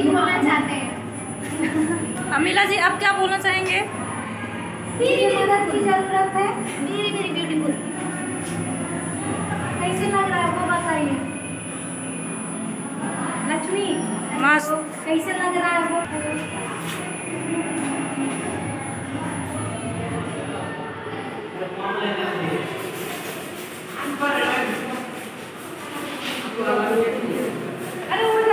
बोलना चाहते हैं। अमीला जी आप क्या बोलना चाहेंगे? मेरी मदद की जरूरत है। मेरी ब्यूटीफुल कैसे लग रहा है वो बताइए। लक्ष्मी मस्त। कैसे लग रहा है वो? अरे वो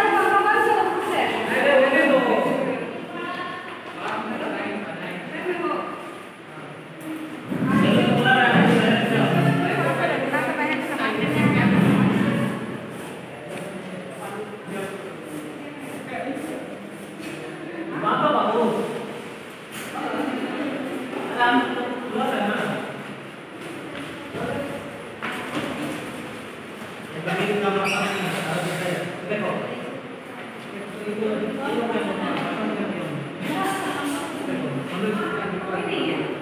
Ini